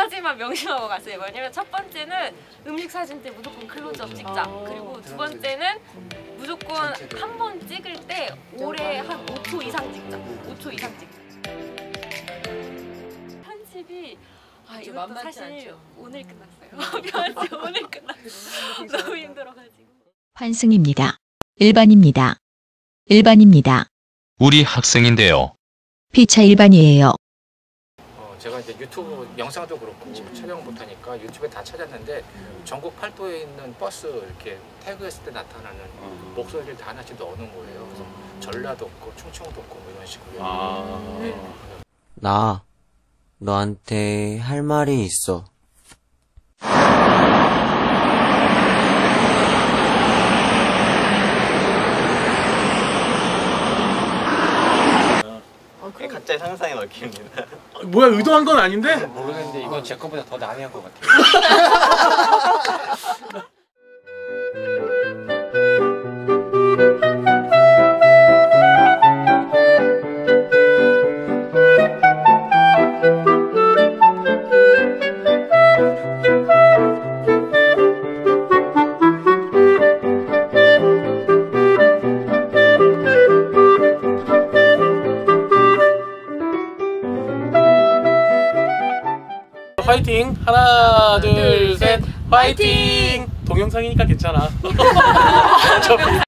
가지만 명심하고 갔어요. 왜냐면 첫 번째는 음식 사진 때 무조건 클로즈업 찍자. 그리고 두 번째는 무조건 한 번 찍을 때 오래 한 5초 이상 찍자. 5초 이상 찍자. 편집이 이것도 사실 않죠. 오늘 끝났어요. 편집 오늘 끝났어요. 너무 힘들어가지고. 환승입니다. 일반입니다. 일반입니다. 우리 학생인데요. 피차 일반이에요. 제가 이제 유튜브 영상도 그렇고 촬영 못하니까 유튜브에 다 찾았는데 전국 팔도에 있는 버스 이렇게 태그했을 때 나타나는 목소리를 다 하나씩 넣는 거예요. 그래서 전라도 없고 충청도 없고 뭐 이런 식으로. 네. 나 너한테 할 말이 있어. 각자의 상상에 넣힙니다. 뭐야, 의도한 건 아닌데? 모르겠는데 이건 제 거보다 더 난해한 것 같아요. 화이팅! 하나, 둘, 셋, 화이팅! 동영상이니까 괜찮아.